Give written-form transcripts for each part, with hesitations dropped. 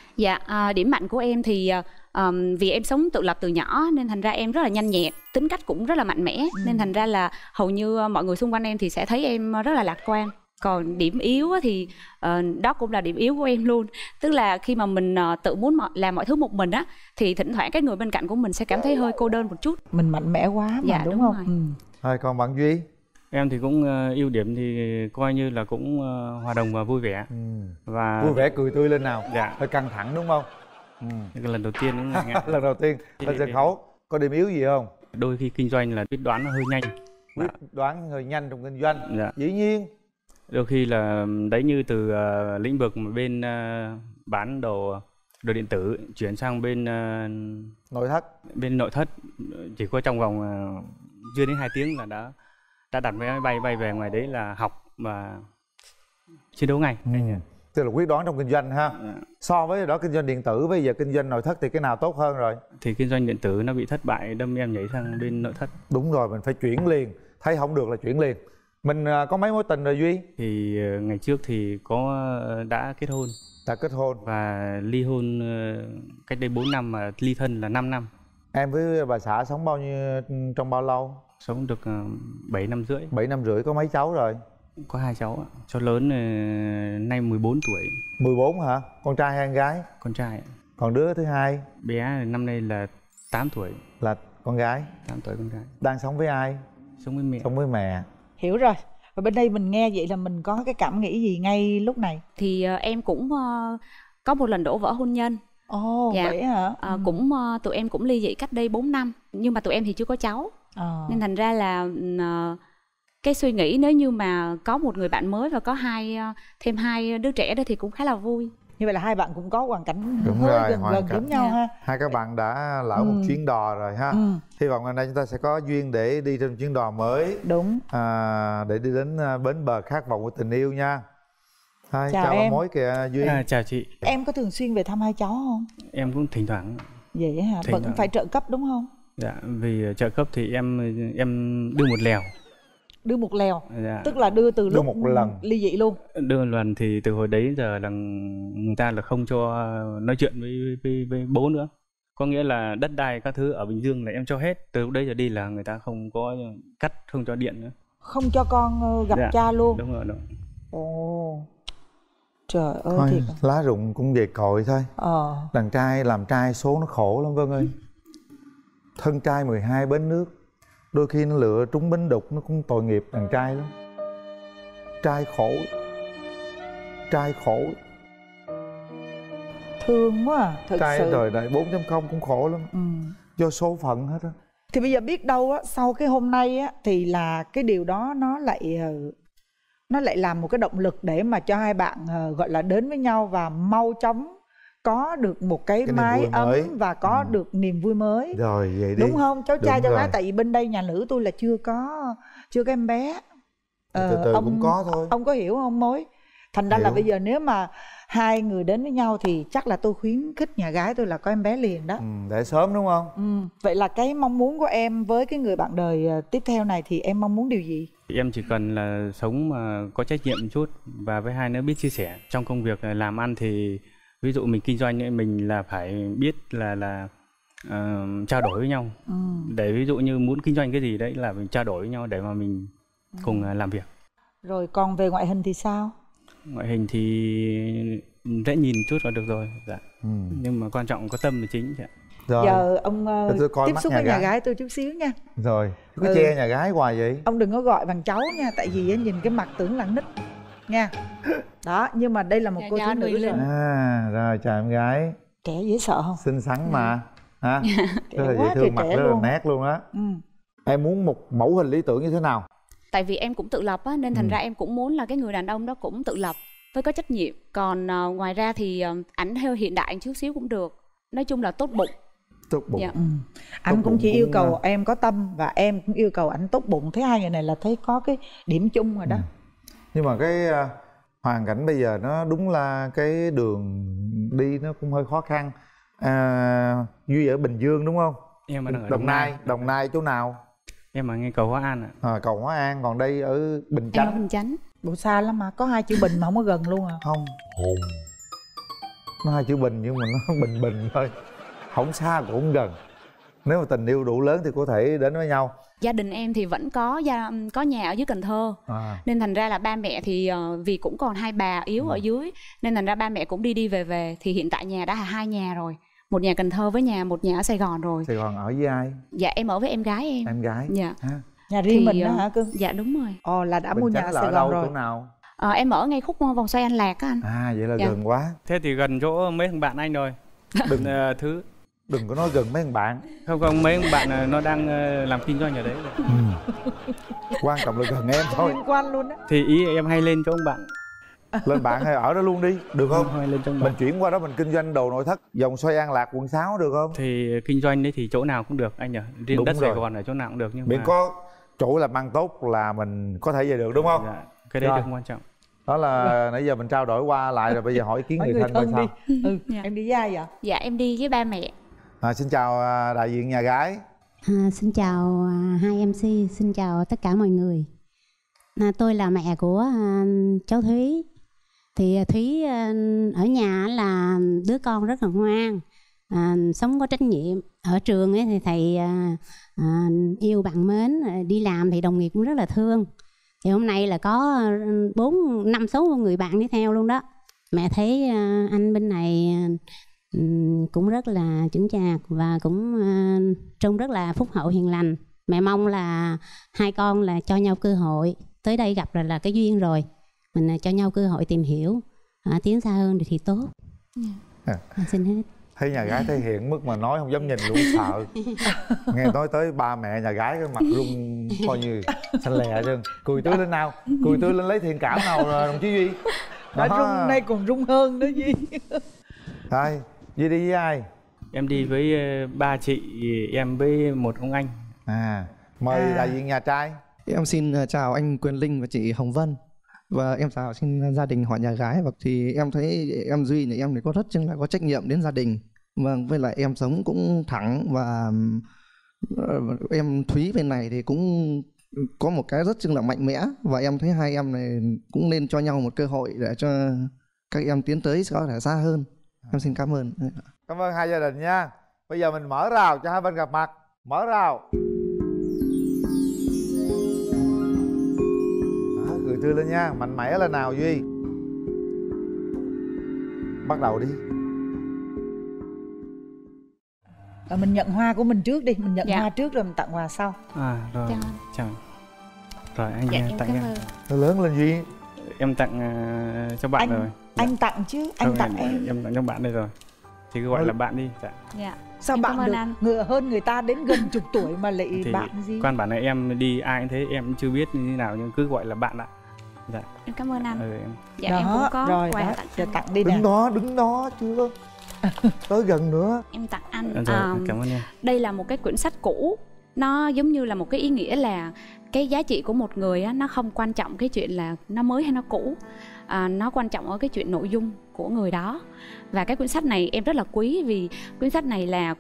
Dạ, điểm mạnh của em thì vì em sống tự lập từ nhỏ nên thành ra em rất là nhanh nhẹn, tính cách cũng rất là mạnh mẽ, nên thành ra là hầu như mọi người xung quanh em thì sẽ thấy em rất là lạc quan. Còn điểm yếu thì đó cũng là điểm yếu của em luôn, tức là khi mà mình tự muốn làm mọi thứ một mình á thì thỉnh thoảng cái người bên cạnh của mình sẽ cảm thấy hơi cô đơn một chút. Mình mạnh mẽ quá mà, dạ, đúng không? Rồi. Thôi còn bạn Duy? Em thì cũng ưu điểm thì coi như là cũng hòa đồng và vui vẻ. Và vui vẻ cười tươi lên nào. Dạ. Hơi căng thẳng đúng không? Lần đầu tiên đúng không? Lần đầu tiên lên sân khấu. Có điểm yếu gì không? Đôi khi kinh doanh là quyết đoán nó hơi nhanh. Quyết đoán hơi nhanh trong kinh doanh. Dạ. Dĩ nhiên. Đôi khi là đấy, như từ lĩnh vực mà bên bán đồ điện tử chuyển sang bên nội thất. Bên nội thất chỉ có trong vòng chưa đến 2 tiếng là đã đặt vé máy bay về ngoài đấy là học và chiến đấu ngay. Tức là quyết đoán trong kinh doanh ha. So với đó kinh doanh điện tử bây giờ kinh doanh nội thất thì cái nào tốt hơn rồi? Thì kinh doanh điện tử nó bị thất bại, đâm em nhảy sang bên nội thất. Đúng rồi, mình phải chuyển liền. Thấy không được là chuyển liền. Mình có mấy mối tình rồi Duy? Thì ngày trước thì đã kết hôn. Đã kết hôn. Và ly hôn cách đây 4 năm, mà ly thân là 5 năm. Em với bà xã sống trong bao lâu? Sống được 7 năm rưỡi. 7 năm rưỡi, có mấy cháu rồi? Có 2 cháu ạ. Cháu lớn nay 14 tuổi. 14 hả? Con trai hay con gái? Con trai. Còn đứa thứ hai? Bé năm nay là 8 tuổi. Là con gái? 8 tuổi con gái. Đang sống với ai? Sống với mẹ. Sống với mẹ. Hiểu rồi. Và bên đây mình nghe vậy là mình có cái cảm nghĩ gì ngay lúc này? Thì em cũng có một lần đổ vỡ hôn nhân. Ồ, dạ. Vậy hả? Cũng tụi em cũng ly dị cách đây 4 năm. Nhưng mà tụi em thì chưa có cháu. Nên thành ra là cái suy nghĩ nếu như mà có một người bạn mới và có thêm hai đứa trẻ đó thì cũng khá là vui. Như vậy là hai bạn cũng có hoàn cảnh đúng hơi rồi, gần giống nhau ha. Hai các bạn đã lỡ một chuyến đò rồi ha. Hy vọng ngày nay chúng ta sẽ có duyên để đi trên chuyến đò mới. Đúng. Để đi đến bến bờ khát vọng của tình yêu nha. Chào em. Mối kìa Duy. Chào chị. Em có thường xuyên về thăm hai cháu không? Em cũng thỉnh thoảng. Vậy hả? Vẫn phải trợ cấp đúng không? Dạ, vì trợ cấp thì em đưa một lèo. Đưa một lèo. Dạ. Tức là đưa từ lúc một lần ly dị luôn. Đưa một lần thì từ hồi đấy giờ là người ta là không cho nói chuyện với bố nữa. Có nghĩa là đất đai các thứ ở Bình Dương là em cho hết. Từ lúc đấy giờ đi là người ta không có cắt, không cho điện nữa. Không cho con gặp cha luôn. Đúng rồi. Ồ. Trời ơi. Thôi, thiệt. lá rụng cũng về cội thôi. Đàn trai làm trai số nó khổ lắm Vân ơi. Thân trai 12 bến nước. Đôi khi nó lựa trúng bến đục nó cũng tội nghiệp đàn trai lắm. Trai khổ. Trai khổ. Thương quá à, thật trai sự. Đời đại 4.0 cũng khổ lắm. Do số phận hết á. Thì bây giờ biết đâu á, sau cái hôm nay á thì là cái điều đó nó lại làm một cái động lực để mà cho hai bạn gọi là đến với nhau và mau chóng có được một cái mái ấm và có được niềm vui mới. Rồi vậy đi. Đúng không? Cháu trai cháu rồi. gái, tại vì bên đây nhà nữ tôi là chưa có em bé. Từ từ ông cũng có thôi. Ông có hiểu không Mối? Thành ra là bây giờ nếu mà hai người đến với nhau thì chắc là tôi khuyến khích nhà gái tôi là có em bé liền đó. Để sớm đúng không? Vậy là cái mong muốn của em với cái người bạn đời tiếp theo này thì em mong muốn điều gì? Em chỉ cần là sống mà có trách nhiệm một chút, và với hai nữa biết chia sẻ trong công việc làm ăn. Thì ví dụ mình kinh doanh ấy, mình là phải biết là trao đổi với nhau. Để ví dụ như muốn kinh doanh cái gì đấy là mình trao đổi với nhau để mà mình cùng làm việc. Rồi còn về ngoại hình thì sao? Ngoại hình thì dễ nhìn chút là được rồi. Dạ. Nhưng mà quan trọng có tâm là chính. Dạ. Rồi. Giờ ông tiếp xúc với nhà gái. gái tôi chút xíu nha. Rồi, cứ che nhà gái hoài vậy. Ông đừng có gọi bằng cháu nha, tại vì nhìn cái mặt tưởng là nít nha. Đó, nhưng mà đây là một cô thiếu nữ rồi. Rồi chào em gái. Trẻ dễ sợ không? Xinh xắn mà. Ha? Trẻ rất là dễ thương, mặt rất là nét luôn á. Em muốn một mẫu hình lý tưởng như thế nào? Tại vì em cũng tự lập á, nên thành ra em cũng muốn là cái người đàn ông đó cũng tự lập với có trách nhiệm. Còn ngoài ra thì ảnh theo hiện đại chút xíu cũng được. Nói chung là tốt bụng. Tốt bụng. Dạ. Anh cũng chỉ yêu cầu em có tâm, và em cũng yêu cầu ảnh tốt bụng. Thế hai người này là thấy có cái điểm chung rồi đó. Nhưng mà cái hoàn cảnh bây giờ nó đúng là cái đường đi nó cũng hơi khó khăn. Duy ở Bình Dương đúng không? Em ở Đồng Nai. Đồng Nai chỗ nào? Em ở ngay cầu Hóa An ạ. Cầu Hóa An, còn đây ở Bình Chánh. Em ở Bình Chánh. Bộ xa lắm mà, có 2 chữ Bình mà không có gần luôn à. Không. Nó hai chữ bình nhưng mà nó bình bình thôi, không xa cũng không gần. Nếu mà tình yêu đủ lớn thì có thể đến với nhau. Gia đình em thì vẫn có nhà ở dưới Cần Thơ, nên thành ra là ba mẹ thì vì cũng còn hai bà yếu ở dưới, nên thành ra ba mẹ cũng đi về. Thì hiện tại nhà đã là 2 nhà rồi, một nhà Cần Thơ với một nhà ở Sài Gòn rồi. Sài Gòn ở với ai? Dạ em ở với em gái em. Em gái? Dạ. Nhà riêng mình đó hả cưng? Dạ đúng rồi. Là đã mua nhà ở Sài Gòn đâu, rồi. chỗ nào? Em ở ngay khúc vòng xoay An Lạc á anh. Vậy là gần quá. Thế thì gần chỗ mấy thằng bạn anh rồi. Đừng Thứ đừng có nói gần mấy thằng bạn. Không, mấy thằng bạn nó đang làm kinh doanh ở đấy rồi. Quan trọng là gần em thôi. Liên quan luôn á. Thì ý em hay lên chỗ ông bạn. Lên bạn hay ở đó luôn đi, được không? Hay lên chỗ mình chuyển qua đó mình kinh doanh đồ nội thất vòng xoay An Lạc quận 6 được không? Thì kinh doanh đấy thì chỗ nào cũng được anh nhỉ. Riêng Đúng đất rồi. Sài Gòn ở chỗ nào cũng được, nhưng miễn mà có chỗ làm ăn tốt là mình có thể về được, đúng không? dạ, cái đấy Rồi. được quan trọng. Đó là nãy giờ mình trao đổi qua lại rồi, bây giờ hỏi ý kiến Hỏi người thân coi sao. đi. Dạ. Em đi với ai vậy? Dạ em đi với ba mẹ. Xin chào đại diện nhà gái. Xin chào hai MC, xin chào tất cả mọi người. Tôi là mẹ của cháu Thúy. Thì Thúy ở nhà là đứa con rất là ngoan, sống có trách nhiệm. Ở trường ấy thì thầy yêu bạn mến, đi làm thì đồng nghiệp cũng rất là thương. Thì hôm nay là có 4, 5, 6 người bạn đi theo luôn đó. Mẹ thấy anh bên này cũng rất là chững chạc và cũng trông rất là phúc hậu hiền lành. Mẹ mong là hai con là cho nhau cơ hội. Tới đây gặp là cái duyên rồi, mình cho nhau cơ hội tìm hiểu, tiến xa hơn thì tốt. Xin hết. Thấy nhà gái thể hiện mức mà nói không dám nhìn luôn, sợ. Nghe nói tới ba mẹ nhà gái cái mặt rung coi như xanh lè chứ. Cười tươi lên nào, cười tươi lên lấy thiện cảm nào rồi đồng chí Duy. Đã rung nay còn rung hơn đó Duy. Rồi, Duy đi với ai? Em đi với ba chị em với một ông anh. Mời đại diện nhà trai. Em xin chào anh Quyền Linh và chị Hồng Vân. Và em chào xin gia đình họ nhà gái. Và thì em thấy em Duy nhà em thì có rất là có trách nhiệm đến gia đình. Vâng, với lại em sống cũng thẳng. Và em Thúy bên này thì cũng có một cái rất là mạnh mẽ. Và em thấy hai em này cũng nên cho nhau một cơ hội để cho các em tiến tới có thể xa hơn. Em xin cảm ơn. Cảm ơn hai gia đình nha. Bây giờ mình mở rào cho hai bên gặp mặt. Mở rào. Cười tươi lên nha, mạnh mẽ lên nào Duy. Bắt đầu đi. Mình nhận hoa của mình trước đi, mình nhận hoa trước rồi mình tặng quà sau. Rồi, chào. Rồi anh tặng em. Nó lớn lên Duy. Em tặng cho bạn rồi. Anh tặng chứ, anh tặng em. Em tặng cho bạn đây rồi. Thì cứ gọi là bạn đi. Dạ. Sao em bạn được ngựa hơn người ta đến gần chục tuổi mà lại thì bạn gì? Quan bản này em đi ai cũng thế, em cũng chưa biết như thế nào nhưng cứ gọi là bạn ạ. Dạ. Em cảm ơn anh. Em. Dạ em cũng có rồi, quà tặng đi nè. Đứng đó chưa. Tới gần nữa. Em tặng anh. Rồi, cảm ơn em. Đây là một cái quyển sách cũ. Nó giống như là một cái ý nghĩa là cái giá trị của một người á, nó không quan trọng cái chuyện là nó mới hay nó cũ. Nó quan trọng ở cái chuyện nội dung của người đó. Và cái quyển sách này em rất là quý vì quyển sách này là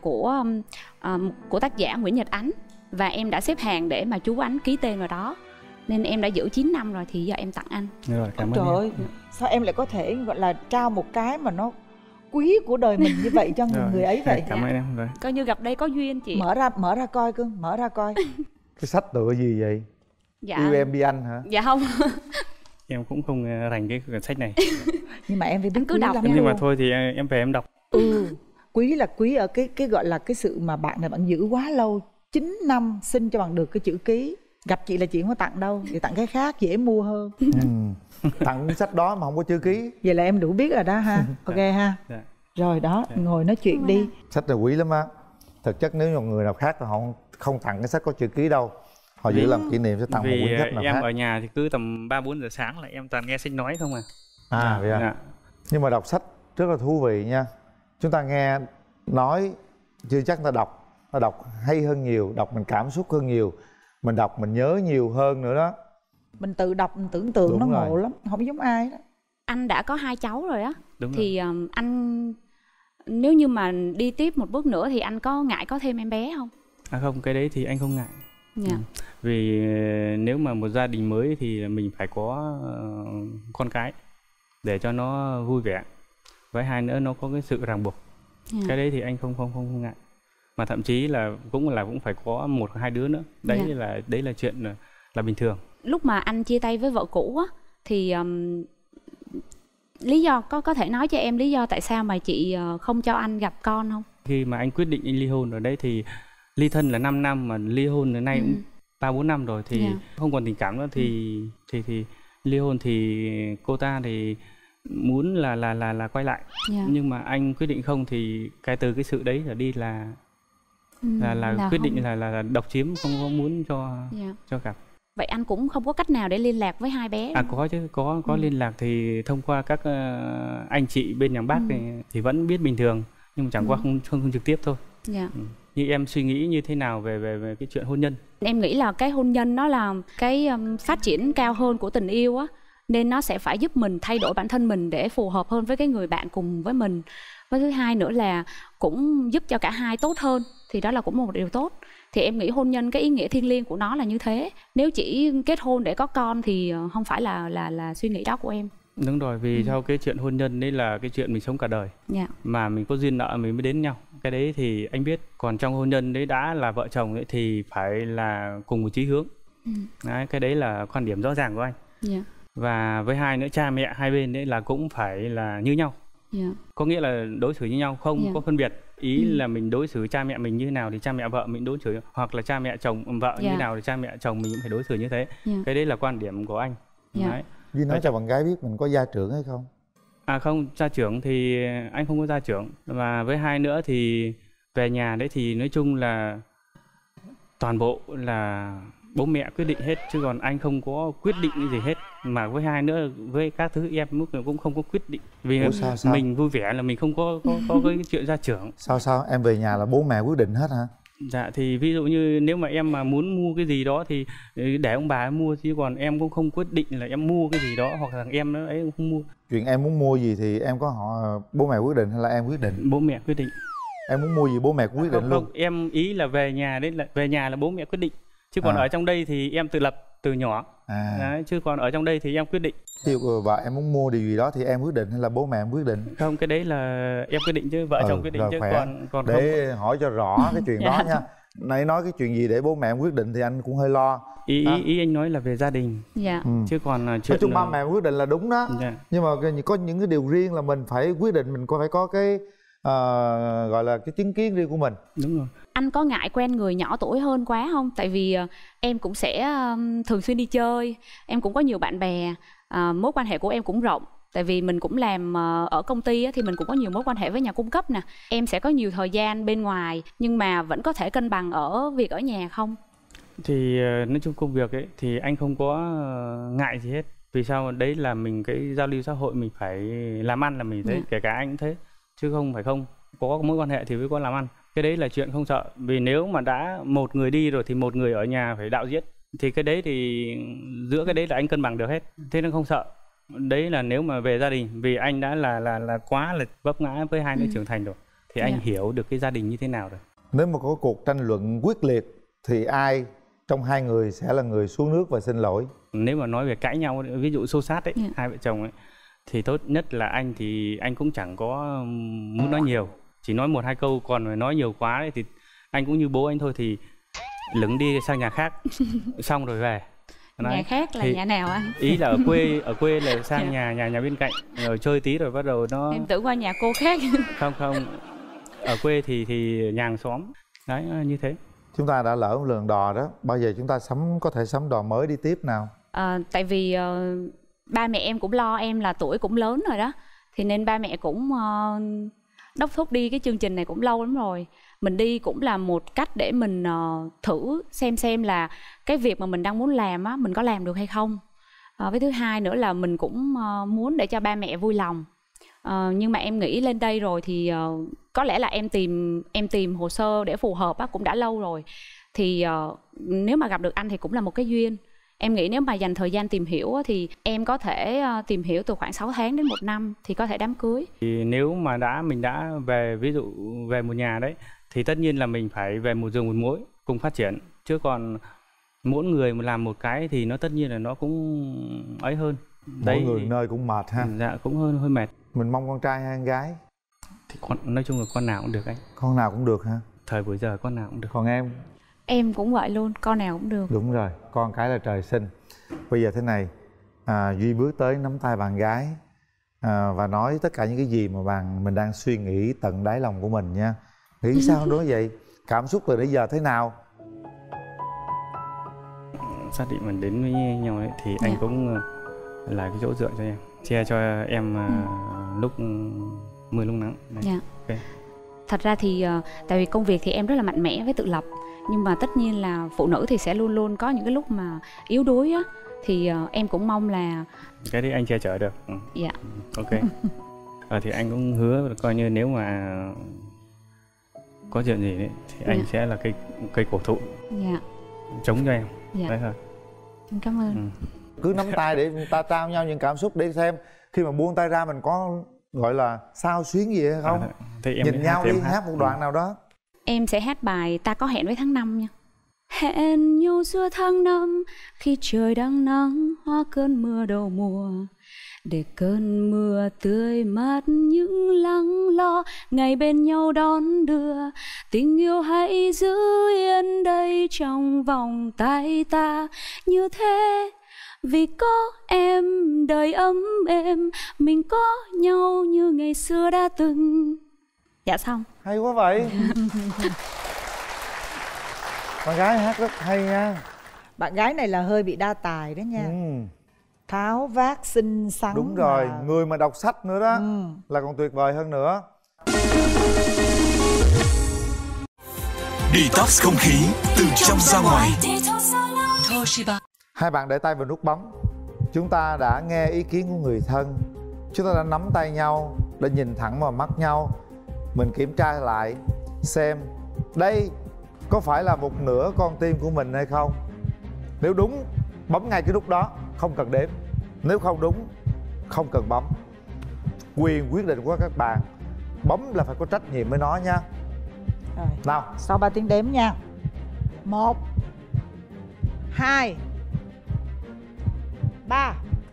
của tác giả Nguyễn Nhật Ánh. Và em đã xếp hàng để mà chú Ánh ký tên vào đó. Nên em đã giữ 9 năm rồi thì giờ em tặng anh. Rồi, cảm ơn trời ơi, sao em lại có thể gọi là trao một cái mà nó quý của đời mình như vậy cho người ấy vậy? Cảm ơn em rồi. Coi như gặp đây có duyên chị. Mở ra coi cưng, mở ra coi. Cái sách tựa gì vậy? Dạ. Yêu em đi anh hả? Dạ không. Em cũng không rành cái quyển sách này. Nhưng mà em phải biết cứ đọc. Nhưng mà thôi thì em về em đọc. Quý là quý ở cái gọi là cái sự mà bạn này bạn giữ quá lâu, 9 năm xin cho bằng được cái chữ ký. Gặp chị là chị không có tặng đâu, chị tặng cái khác dễ mua hơn. Tặng cái sách đó mà không có chữ ký. Vậy là em đủ biết rồi đó ha. Ok ha. Rồi đó, ngồi nói chuyện đi. Sách là quý lắm á. Thực chất nếu như người nào khác thì họ không tặng cái sách có chữ ký đâu. Họ giữ làm kỷ niệm sẽ tặng một quyển sách nào em khác. ở nhà thì cứ tầm 3-4 giờ sáng là em toàn nghe sách nói không vậy à? Nhưng mà đọc sách rất là thú vị nha. Chúng ta nghe nói chưa chắc ta đọc. Ta đọc hay hơn nhiều, đọc mình cảm xúc hơn nhiều. Mình đọc mình nhớ nhiều hơn nữa đó. Mình tự đọc mình tưởng tượng. Đúng nó ngộ lắm, không giống ai đó. Anh đã có 2 cháu rồi á. Đúng thì anh nếu như mà đi tiếp một bước nữa thì anh có ngại có thêm em bé không? Không, cái đấy thì anh không ngại. Vì nếu mà một gia đình mới thì mình phải có con cái để cho nó vui vẻ. với hai nữa nó có cái sự ràng buộc. Cái đấy thì anh không ngại, mà thậm chí là cũng phải có 1 2 đứa nữa. Đấy là chuyện là bình thường. Lúc mà anh chia tay với vợ cũ á thì lý do có thể nói cho em lý do tại sao mà chị không cho anh gặp con không? Khi mà anh quyết định anh ly hôn ở đấy thì ly thân là 5 năm mà ly hôn đến nay cũng 3-4 năm rồi thì không còn tình cảm nữa thì ly hôn thì cô ta thì muốn là quay lại. Nhưng mà anh quyết định không, thì từ cái sự đấy trở đi là quyết định là độc chiếm, không có muốn cho gặp. Vậy anh cũng không có cách nào để liên lạc với hai bé? Có chứ, có liên lạc thì thông qua các anh chị bên nhà bác thì vẫn biết bình thường, nhưng mà chẳng qua không trực tiếp thôi. Như em suy nghĩ như thế nào về cái chuyện hôn nhân? Em nghĩ là cái hôn nhân nó là cái phát triển cao hơn của tình yêu á, nên nó sẽ phải giúp mình thay đổi bản thân mình để phù hợp hơn với cái người bạn cùng với mình. Với thứ hai nữa là cũng giúp cho cả hai tốt hơn, thì đó là cũng một điều tốt. Thì em nghĩ hôn nhân, cái ý nghĩa thiêng liêng của nó là như thế. Nếu chỉ kết hôn để có con thì không phải là suy nghĩ đó của em. Đúng rồi, vì sau cái chuyện hôn nhân đấy là cái chuyện mình sống cả đời. Mà mình có duyên nợ mình mới đến nhau. Cái đấy thì anh biết. Còn trong hôn nhân đấy đã là vợ chồng ấy thì phải là cùng một chí hướng. Đấy, cái đấy là quan điểm rõ ràng của anh. Và với hai nữa, cha mẹ hai bên đấy là cũng phải là như nhau. Có nghĩa là đối xử như nhau, không có phân biệt. Ý là mình đối xử cha mẹ mình như thế nào thì cha mẹ vợ mình đối xử, hoặc là cha mẹ chồng vợ như thế nào thì cha mẹ chồng mình cũng phải đối xử như thế. Cái đấy là quan điểm của anh. Đấy. Duy nói cho bạn gái biết mình có gia trưởng hay không? Không, gia trưởng thì anh không có gia trưởng. Và với hai nữa thì về nhà đấy thì nói chung là toàn bộ là bố mẹ quyết định hết, chứ còn anh không có quyết định gì hết. Mà với hai nữa, với các thứ em cũng không có quyết định. Vì sao? Mình vui vẻ là mình không có cái chuyện gia trưởng. Sao em về nhà là bố mẹ quyết định hết hả? Dạ, thì ví dụ như nếu mà em mà muốn mua cái gì đó thì để ông bà mua, chứ còn em cũng không quyết định là em mua cái gì đó, hoặc là em nó ấy cũng không mua. Chuyện em muốn mua gì thì em có hỏi bố mẹ quyết định hay là em quyết định? Bố mẹ quyết định. Em muốn mua gì bố mẹ cũng quyết định luôn? Không, em ý là về nhà là bố mẹ quyết định. Chứ còn ở trong đây thì em tự lập từ nhỏ. Đấy, chứ còn ở trong đây thì em quyết định. Ví dụ vợ em muốn mua điều gì đó thì em quyết định hay là bố mẹ em quyết định? Không, cái đấy là em quyết định chứ vợ chồng quyết định chứ khỏe. còn để không. hỏi cho rõ cái chuyện đó nha. Nãy nói cái chuyện gì để bố mẹ em quyết định thì anh cũng hơi lo. Ý anh nói là về gia đình. Chứ còn chuyện nói chung ba mẹ quyết định là đúng đó. Nhưng mà có những cái điều riêng là mình phải quyết định, mình phải có cái gọi là cái chứng kiến riêng của mình. Đúng rồi. Anh có ngại quen người nhỏ tuổi hơn quá không? Tại vì em cũng sẽ thường xuyên đi chơi, em cũng có nhiều bạn bè, mối quan hệ của em cũng rộng. Tại vì mình cũng làm ở công ty á, thì mình cũng có nhiều mối quan hệ với nhà cung cấp nè. Em sẽ có nhiều thời gian bên ngoài, nhưng mà vẫn có thể cân bằng ở việc ở nhà không? Thì nói chung công việc ấy thì anh không có ngại gì hết. Vì sao? Đấy là mình cái giao lưu xã hội, mình phải làm ăn là mình thấy. Kể cả anh cũng thế, chứ không phải không có mối quan hệ thì mới có làm ăn. Cái đấy là chuyện không sợ. Vì nếu mà đã một người đi rồi thì một người ở nhà phải đạo diễn. Thì cái đấy thì giữa cái đấy là anh cân bằng được hết. Thế nên không sợ. Đấy là nếu mà về gia đình, vì anh đã là quá là vấp ngã với hai đứa trưởng thành rồi, thì anh hiểu được cái gia đình như thế nào rồi. Nếu mà có cuộc tranh luận quyết liệt thì ai trong hai người sẽ là người xuống nước và xin lỗi? Nếu mà nói về cãi nhau, ví dụ xô xát ấy, hai vợ chồng ấy, thì tốt nhất là anh thì anh cũng chẳng có muốn nói nhiều, chỉ nói 1-2 câu. Còn mà nói nhiều quá ấy, thì anh cũng như bố anh thôi, thì lửng đi sang nhà khác xong rồi về. Đấy. Nhà khác là nhà nào anh? Ý là ở quê là sang nhà bên cạnh rồi chơi tí rồi bắt đầu nó. Em tưởng qua nhà cô khác. Không, ở quê thì nhà hàng xóm. Đấy, như thế. Chúng ta đã lỡ một lần đò đó, bao giờ chúng ta có thể sắm đò mới đi tiếp nào? Tại vì ba mẹ em cũng lo em là tuổi cũng lớn rồi đó, thì nên ba mẹ cũng đốc thúc đi cái chương trình này cũng lâu lắm rồi. Mình đi cũng là một cách để mình thử xem là cái việc mà mình đang muốn làm á, mình có làm được hay không. Với thứ hai nữa là mình cũng muốn để cho ba mẹ vui lòng. Nhưng mà em nghĩ lên đây rồi thì có lẽ là em tìm hồ sơ để phù hợp á, cũng đã lâu rồi. Thì nếu mà gặp được anh thì cũng là một cái duyên. Em nghĩ nếu mà dành thời gian tìm hiểu á, thì em có thể tìm hiểu từ khoảng 6 tháng đến 1 năm thì có thể đám cưới. Thì nếu mà mình đã về, ví dụ về một nhà đấy, thì tất nhiên là mình phải về một giường một mối cùng phát triển. Chứ còn mỗi người mà làm một cái thì nó tất nhiên là nó cũng ấy hơn. Mỗi người nơi cũng mệt ha. Dạ, cũng hơi mệt. Mình mong con trai hay con gái? Thì nói chung là con nào cũng được anh. Con nào cũng được hả? Thời buổi giờ con nào cũng được. Còn em? Em cũng vậy luôn, con nào cũng được. Đúng rồi, con cái là trời sinh. Bây giờ thế này, Duy bước tới nắm tay bạn gái và nói tất cả những cái gì mà mình đang suy nghĩ tận đáy lòng của mình nha. Nghĩ sao đối vậy? Cảm xúc từ nãy giờ thế nào? Xác định mình đến với nhau ấy, thì anh cũng là cái chỗ dựa cho em, che cho em lúc mưa lúc nắng. Dạ. Okay. Thật ra thì tại vì công việc thì em rất là mạnh mẽ với tự lập, nhưng mà tất nhiên là phụ nữ thì sẽ luôn luôn có những cái lúc mà yếu đuối á, thì em cũng mong là cái đấy anh che chở được. Dạ. Ok. Thì anh cũng hứa coi như nếu mà có chuyện gì đấy thì anh sẽ là cây cổ thụ chống cho em. Đấy thôi. Cảm ơn. Cứ nắm tay để người ta trao nhau những cảm xúc để xem khi mà buông tay ra mình có gọi là sao xuyến gì hay không. Nhìn nhau đi, hát một đoạn nào đó. Em sẽ hát bài Ta Có Hẹn Với Tháng 5 nha. Hẹn nhau giữa tháng 5 khi trời đang nắng, hóa cơn mưa đầu mùa, để cơn mưa tươi mát những lắng lo, ngày bên nhau đón đưa. Tình yêu hãy giữ yên đây trong vòng tay ta như thế, vì có em đời ấm êm, mình có nhau như ngày xưa đã từng. Dạ xong. Hay quá vậy. Con gái hát rất hay nha. Bạn gái này là hơi bị đa tài đó nha. Tháo vát xinh xắn. Đúng rồi, người mà đọc sách nữa đó là còn tuyệt vời hơn nữa. Detox không khí từ trong ra ngoài. Hai bạn để tay vào nút bấm. Chúng ta đã nghe ý kiến của người thân. Chúng ta đã nắm tay nhau, đã nhìn thẳng vào mắt nhau. Mình kiểm tra lại xem đây có phải là một nửa con tim của mình hay không. Nếu đúng, bấm ngay cái nút đó, không cần đếm. Nếu không đúng, không cần bấm. Quyền quyết định của các bạn. Bấm là phải có trách nhiệm với nó nha. Rồi. Nào, sau 3 tiếng đếm nha. 1 2 3.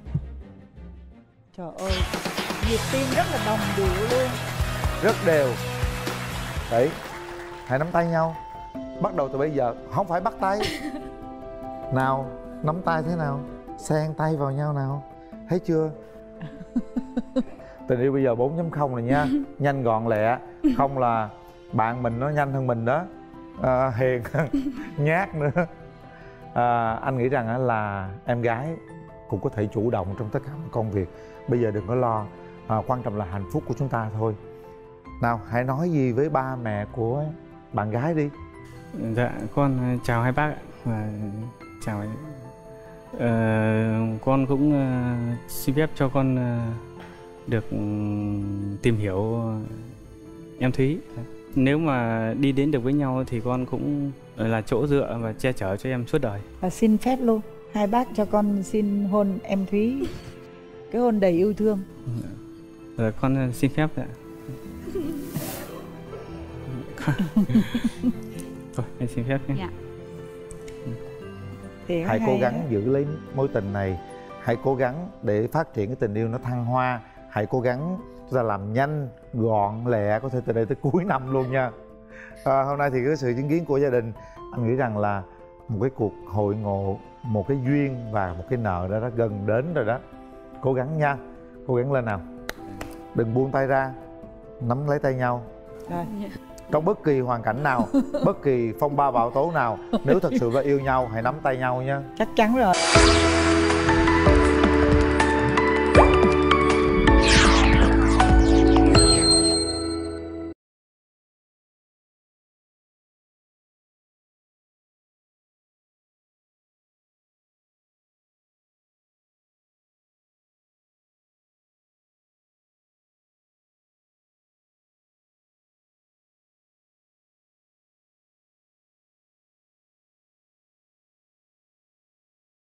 Trời ơi, nhịp tim rất là đồng điệu luôn. rất đều. Đấy, hãy nắm tay nhau. Bắt đầu từ bây giờ, không phải bắt tay. Nào, nắm tay thế nào? Xen tay vào nhau nào. Thấy chưa? Tình yêu bây giờ 4.0 rồi nha. Nhanh gọn lẹ. Không là bạn mình nó nhanh hơn mình đó. Hiền, nhát nữa. Anh nghĩ rằng là em gái cũng có thể chủ động trong tất cả mọi công việc. Bây giờ đừng có lo, quan trọng là hạnh phúc của chúng ta thôi. Nào, hãy nói gì với ba mẹ của bạn gái đi. Dạ, con chào hai bác ạ. Chào. Con cũng xin phép cho con được tìm hiểu em Thúy. Nếu mà đi đến được với nhau thì con cũng là chỗ dựa và che chở cho em suốt đời. Và xin phép luôn, hai bác cho con xin hôn em Thúy. Cái hôn đầy yêu thương. Rồi con xin phép ạ. Thôi, em xin phép nhé. Dạ. Hãy cố gắng giữ lấy mối tình này. Hãy cố gắng để phát triển cái tình yêu nó thăng hoa. Hãy cố gắng chúng ta làm nhanh, gọn, lẹ, có thể từ đây tới cuối năm luôn nha. Hôm nay thì cái sự chứng kiến của gia đình, anh nghĩ rằng là một cái cuộc hội ngộ, một cái duyên và một cái nợ đã gần đến rồi đó. Cố gắng nha, cố gắng lên nào. Đừng buông tay ra, nắm lấy tay nhau. Rồi. Trong bất kỳ hoàn cảnh nào, bất kỳ phong ba bão tố nào, nếu thật sự là yêu nhau, hãy nắm tay nhau nha. Chắc chắn rồi.